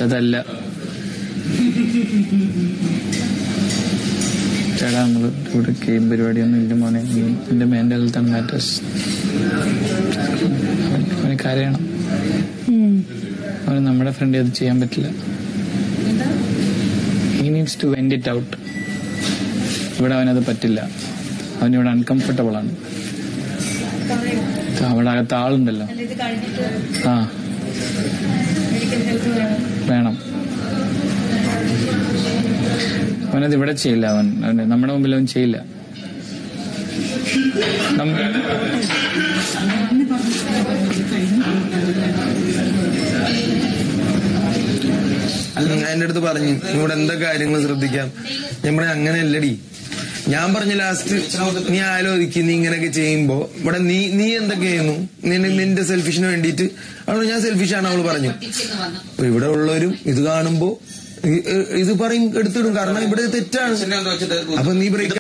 അതല്ല ചേട്ടാ, നമ്മള് ഇവിടെ ഗെയിം പരിപാടിയൊന്നും ഇല്ല മോനെ. എന്റെ മെന്റൽ ഹെൽത്ത് ആൻഡ് മാറ്റേഴ്സ്. അവന് കരയണം. അവന് നമ്മുടെ ഫ്രണ്ട് അത് ചെയ്യാൻ പറ്റില്ല. He needs to vent it out. ഇവിടെ അവനത് പറ്റില്ല. അവനിവിടെ അൺകംഫർട്ടബിൾ ആണ്. അവിടെ അകത്ത് ആളുണ്ടല്ലോ. ആ വേണം. അവനത് ഇവിടെ ചെയ്യില്ല. അവൻ നമ്മുടെ മുമ്പിൽ അവൻ ചെയ്യില്ല. എന്റെ അടുത്ത് പറഞ്ഞു ഇവിടെ എന്താ കാര്യങ്ങൾ ശ്രദ്ധിക്കാം. നമ്മളെ അങ്ങനെയല്ലടി. ഞാൻ പറഞ്ഞ ലാസ്റ്റ് നീ ആലോചിക്കും, നീ ഇങ്ങനെയൊക്കെ ചെയ്യുമ്പോ ഇവിടെ നീ എന്തൊക്കെ ചെയ്യുന്നു, നിന്റെ സെൽഫിഷിന് വേണ്ടിയിട്ട്. അവള് ഞാൻ സെൽഫിഷാണ് അവള് പറഞ്ഞു. അപ്പൊ ഇവിടെ ഉള്ളവരും ഇത് കാണുമ്പോ ഇത് പറയും, എടുത്തിടും. കാരണം ഇവിടെ തെറ്റാണ്. അപ്പൊ നീ ബ്രേക്ക്